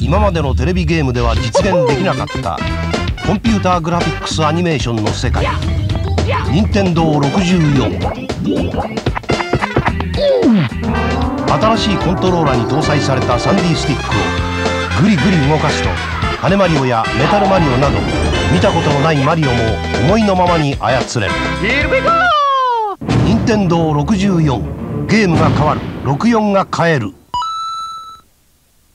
今までのテレビゲームでは実現できなかったコンピューターグラフィックスアニメーションの世界、任天堂64。新しいコントローラーに搭載された 3D スティックをグリグリ動かすと、羽マリオやメタルマリオなど見たことのないマリオも思いのままに操れる。任天堂64、ゲームが変わる、64が変える。